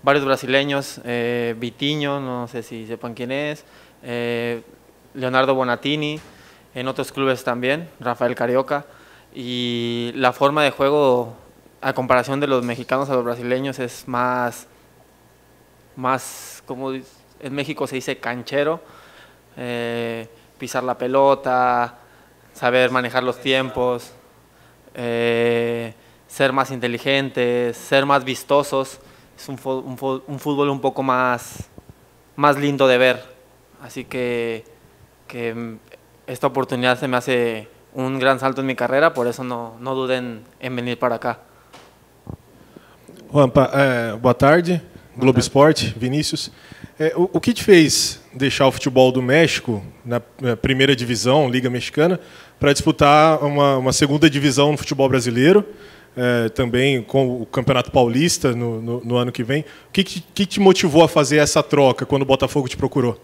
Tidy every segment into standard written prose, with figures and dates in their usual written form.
varios brasileños, Vitinho, no sé si sepan quién es, Leonardo Bonatini, en otros clubes también, Rafael Carioca, y la forma de juego, a comparación de los mexicanos a los brasileños, es más como en México se dice canchero, pisar la pelota, saber manejar los tiempos, ser más inteligentes, ser más vistosos. Es un fútbol un poco más lindo de ver. Así que esta oportunidad se me hace un gran salto en mi carrera, por eso no duden en venir para acá. Juanpa, boa tarde, Globo Esporte, Vinícius. O que te fez deixar o futebol do México, na primeira divisão, Liga Mexicana, para disputar uma segunda divisão no futebol brasileiro, também com o Campeonato Paulista no ano que vem? O que te motivou a fazer essa troca quando o Botafogo te procurou?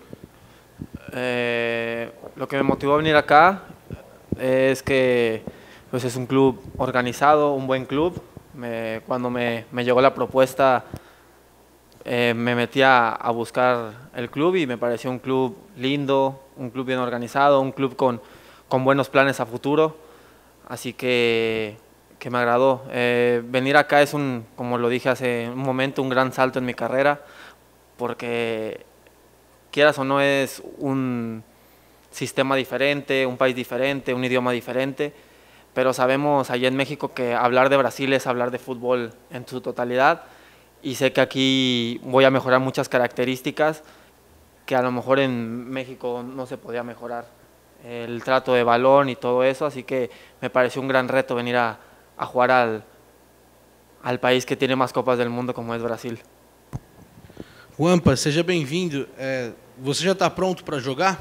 Lo que me motivó a venir acá es que pues es un club organizado, un buen club. Cuando me llegó la propuesta, me metí a buscar el club y me pareció un club lindo, un club bien organizado, un club con buenos planes a futuro, así que me agradó. Venir acá es como lo dije hace un momento, un gran salto en mi carrera, porque quieras o no es un sistema diferente, un país diferente, un idioma diferente, pero sabemos allá en México que hablar de Brasil es hablar de fútbol en su totalidad, y sé que aquí voy a mejorar muchas características que a lo mejor en México no se podía mejorar, el trato de balón y todo eso, así que me pareció un gran reto venir a jugar al país que tiene más copas del mundo como es Brasil. Juanpa, seja bem-vindo. Você já está pronto para jogar?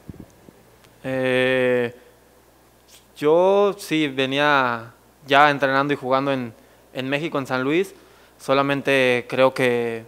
Yo sí venía ya entrenando y jugando en México, en San Luis. Solamente creo que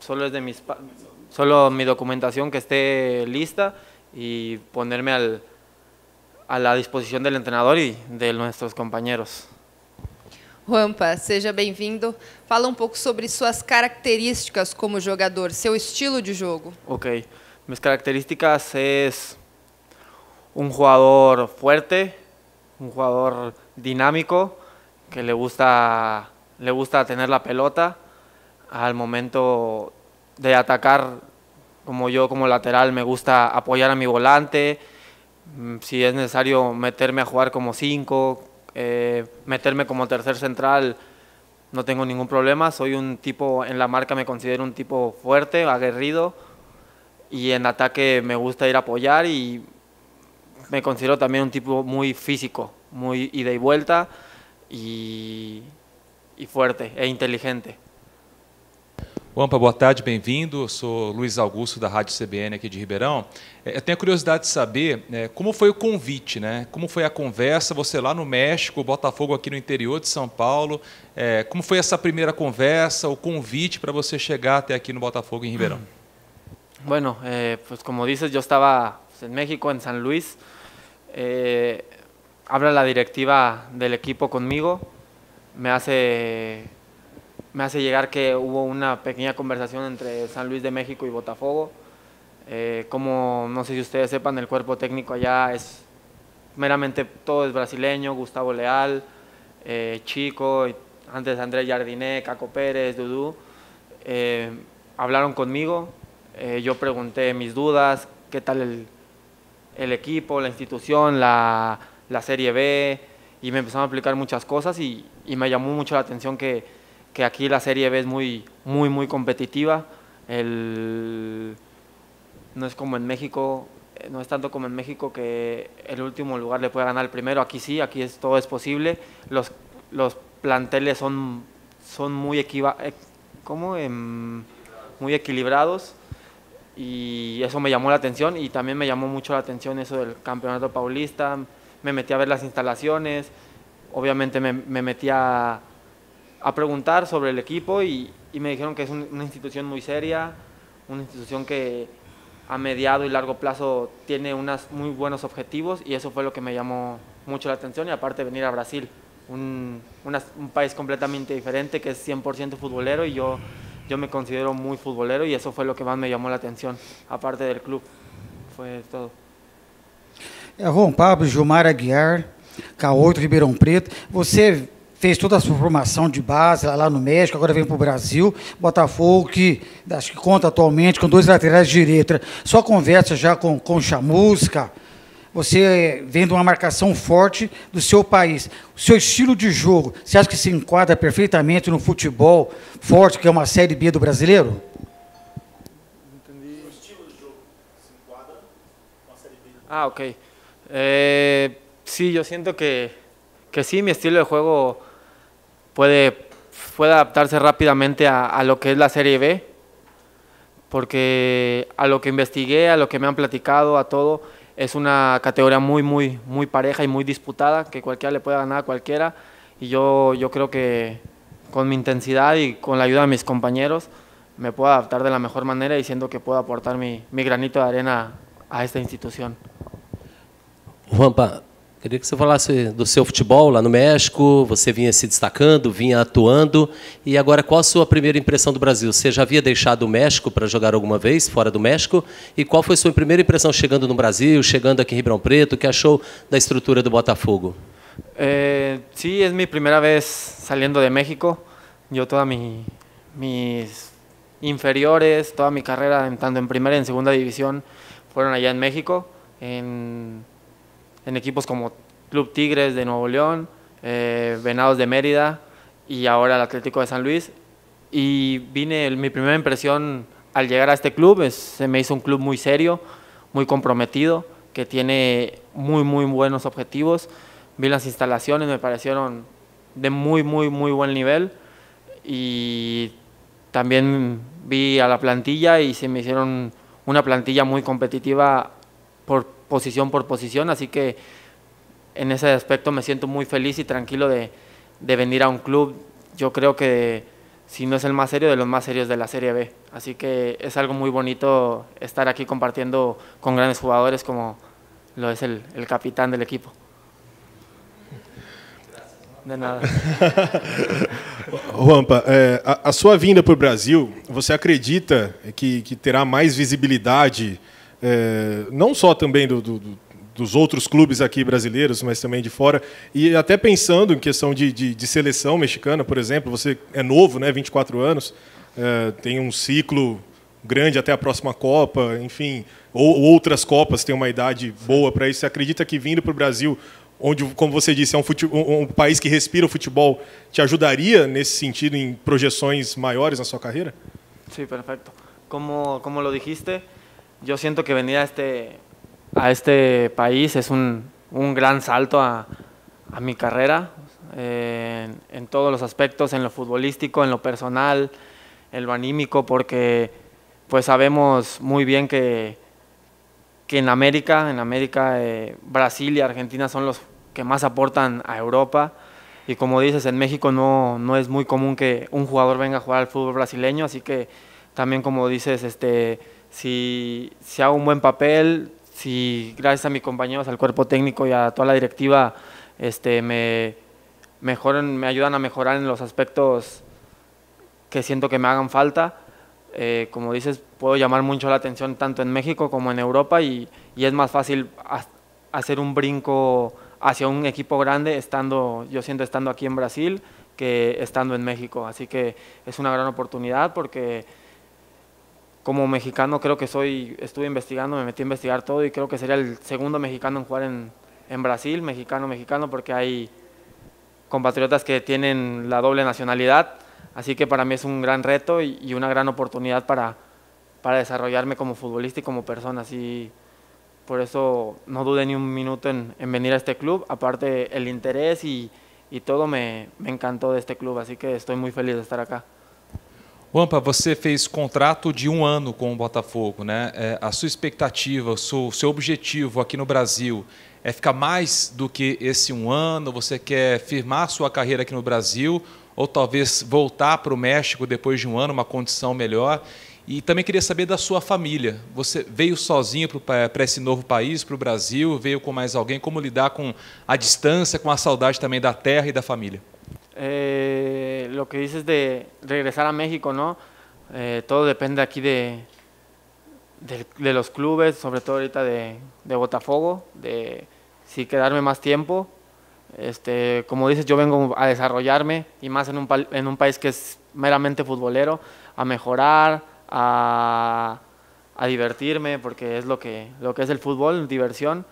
solo mi documentación que esté lista y ponerme a la disposición del entrenador y de nuestros compañeros. Juanpa, seja bem-vindo. Fala pouco sobre suas características como jogador, seu estilo de jogo. Ok, mis características es un jugador fuerte, un jugador dinámico, que le gusta tener la pelota. Al momento de atacar, como yo como lateral, me gusta apoyar a mi volante. Si es necesario meterme a jugar como 5, meterme como tercer central, no tengo ningún problema. Soy un tipo, en la marca me considero un tipo fuerte, aguerrido, y en ataque me gusta ir a apoyar, y me considero también un tipo muy físico, muy ida y vuelta, y fuerte e inteligente. Juanpa, boa tarde, bem-vindo. Eu sou Luiz Augusto, da Rádio CBN aqui de Ribeirão. Eu tenho a curiosidade de saber como foi o convite, né? Como foi a conversa, você lá no México, o Botafogo aqui no interior de São Paulo. Como foi essa primeira conversa, o convite para você chegar até aqui no Botafogo, em Ribeirão? Bueno, pues como dices, yo estaba en México, en San Luis. Habla la directiva del equipo conmigo, me hace llegar que hubo una pequeña conversación entre San Luis de México y Botafogo. Como no sé si ustedes sepan, el cuerpo técnico allá es meramente todo es brasileño: Gustavo Leal, Chico, antes Andrés Jardiné, Caco Pérez, Dudú. Hablaron conmigo, yo pregunté mis dudas, qué tal el equipo, la institución, la Serie B, y me empezaron a explicar muchas cosas, y me llamó mucho la atención que aquí la Serie B es muy competitiva. No es como en México, no es tanto como en México que el último lugar le puede ganar al primero. Aquí sí, aquí todo es posible. Los planteles son muy muy equilibrados, y eso me llamó la atención, y también me llamó mucho la atención eso del Campeonato Paulista. Me metí a ver las instalaciones, obviamente me metí a preguntar sobre el equipo, y me dijeron que es una institución muy seria, una institución que a mediado y largo plazo tiene unos muy buenos objetivos, y eso fue lo que me llamó mucho la atención. Y aparte venir a Brasil, un país completamente diferente, que es 100% futbolero, y yo yo me considero muy futbolero y eso fue lo que más me llamó la atención, aparte del club, fue todo. Juan Pablo, Gilmar Aguiar, K8 Ribeirão Preto, você fez toda a sua formação de base lá no México, agora vem para o Brasil, Botafogo, que acho que conta atualmente com 2 laterais de direita. Só conversa já com o Chamusca, você vem de uma marcação forte do seu país. O seu estilo de jogo, você acha que se enquadra perfeitamente no futebol forte, que é uma Série B do brasileiro? Ah, ok. Sí, yo siento que sí, mi estilo de juego puede adaptarse rápidamente a lo que es la Serie B, porque a lo que investigué, a lo que me han platicado, a todo, es una categoría muy pareja y muy disputada, que cualquiera le puede ganar a cualquiera, y yo creo que con mi intensidad y con la ayuda de mis compañeros me puedo adaptar de la mejor manera y siento que puedo aportar mi granito de arena a esta institución. Juanpa, queria que você falasse do seu futebol lá no México, você vinha se destacando, vinha atuando, e agora qual a sua primeira impressão do Brasil? Você já havia deixado o México para jogar alguma vez fora do México? E qual foi a sua primeira impressão chegando no Brasil, chegando aqui em Ribeirão Preto? O que achou da estrutura do Botafogo? Sí, es mi primera vez saliendo de México. Yo todas mis inferiores, toda mi carrera, tanto en primera y en segunda división, fueron allá en México, en equipos como Club Tigres de Nuevo León, Venados de Mérida y ahora el Atlético de San Luis. Y mi primera impresión al llegar a este club, se me hizo un club muy serio, muy comprometido, que tiene muy buenos objetivos. Vi las instalaciones, me parecieron de muy buen nivel y también vi a la plantilla y se me hicieron una plantilla muy competitiva por posición, así que en ese aspecto me siento muy feliz y tranquilo de venir a un club, yo creo que si no es el más serio, de los más serios de la Serie B, así que es algo muy bonito estar aquí compartiendo con grandes jugadores como lo es el capitán del equipo. De nada. Juanpa, a sua vinda para o Brasil, você acredita que terá mais visibilidade, não só também dos outros clubes aqui brasileiros, mas também de fora, e até pensando em questão de seleção mexicana, por exemplo, você é novo, né, 24 anos, tem um ciclo grande até a próxima Copa, enfim, ou outras Copas têm uma idade boa para isso. Você acredita que vindo para o Brasil, onde, como você disse, é um país que respira o futebol, te ajudaria nesse sentido em projeções maiores na sua carreira? Sí, perfecto. Como lo dijiste, yo siento que venir a este país es un gran salto a mi carrera, en todos los aspectos, en lo futbolístico, en lo personal, en lo anímico, porque pues sabemos muy bien que en América, Brasil y Argentina son los que más aportan a Europa, y como dices, en México no es muy común que un jugador venga a jugar al fútbol brasileño, así que también, como dices, si hago un buen papel, si gracias a mis compañeros, al cuerpo técnico y a toda la directiva me ayudan a mejorar en los aspectos que siento que me hagan falta, como dices, puedo llamar mucho la atención tanto en México como en Europa, y es más fácil hacer un brinco hacia un equipo grande estando aquí en Brasil que estando en México, así que es una gran oportunidad porque como mexicano creo que estuve investigando, me metí a investigar todo y creo que sería el segundo mexicano en jugar en Brasil, mexicano, porque hay compatriotas que tienen la doble nacionalidad, así que para mí es un gran reto y una gran oportunidad para desarrollarme como futbolista y como persona, así por eso no dudé ni un minuto en venir a este club, aparte el interés y todo me encantó de este club, así que estoy muy feliz de estar acá. Juanpa, você fez contrato de 1 ano com o Botafogo, né? A sua expectativa, o seu objetivo aqui no Brasil é ficar mais do que esse 1 ano? Você quer firmar sua carreira aqui no Brasil ou talvez voltar para o México depois de 1 ano, uma condição melhor? E também queria saber da sua família. Você veio sozinho para esse novo país, para o Brasil? Veio com mais alguém? Como lidar com a distância, com a saudade também da terra e da família? Lo que dices de regresar a México, ¿no? Todo depende aquí de los clubes, sobre todo ahorita de Botafogo, de si quedarme más tiempo. Como dices, yo vengo a desarrollarme y más en un país que es meramente futbolero, a mejorar, a divertirme, porque es lo que es el fútbol, diversión,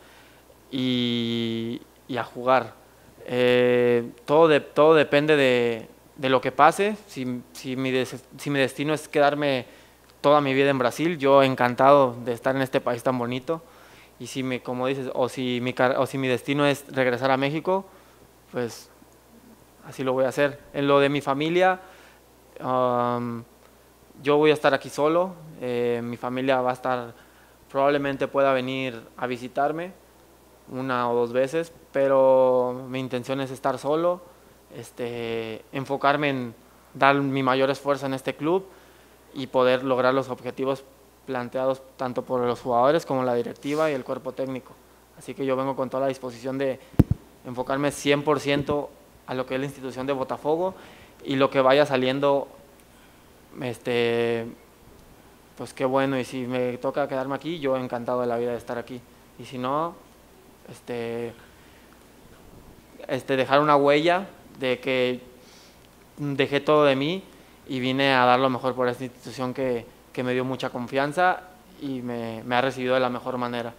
y a jugar. Todo depende de lo que pase. Si mi destino es quedarme toda mi vida en Brasil, yo encantado de estar en este país tan bonito. Y como dices, o si mi destino es regresar a México, pues así lo voy a hacer. En lo de mi familia, yo voy a estar aquí solo. Mi familia va a estar, probablemente pueda venir a visitarme 1 o 2 veces, pero mi intención es estar solo, enfocarme en dar mi mayor esfuerzo en este club y poder lograr los objetivos planteados tanto por los jugadores como la directiva y el cuerpo técnico. Así que yo vengo con toda la disposición de enfocarme 100% a lo que es la institución de Botafogo, y lo que vaya saliendo, pues qué bueno, y si me toca quedarme aquí, yo encantado de la vida de estar aquí, y si no, dejar una huella de que dejé todo de mí y vine a dar lo mejor por esta institución que me dio mucha confianza y me ha recibido de la mejor manera.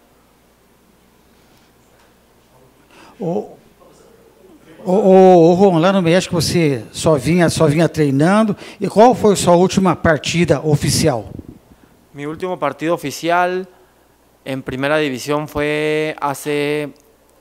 Ron, lá no México você só vinha treinando. E qual foi a sua última partida oficial? Mi último partido oficial en primera división fue hace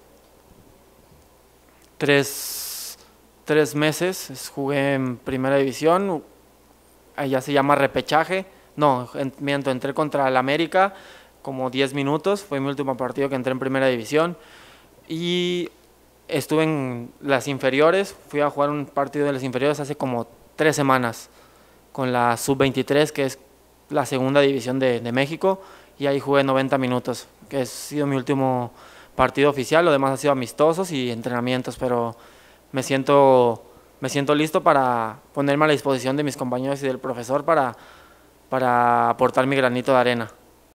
3 meses. Jugué en primera división, allá se llama repechaje. No, entré contra el América como 10 minutos, fue mi último partido que entré en primera división. Y estuve en las inferiores, fui a jugar un partido de las inferiores hace como 3 semanas con la Sub-23, que es la segunda división de México, y ahí jugué 90 minutos, que ha sido mi último partido oficial. Lo demás ha sido amistosos y entrenamientos, pero me siento listo para ponerme a la disposición de mis compañeros y del profesor para aportar mi granito de arena.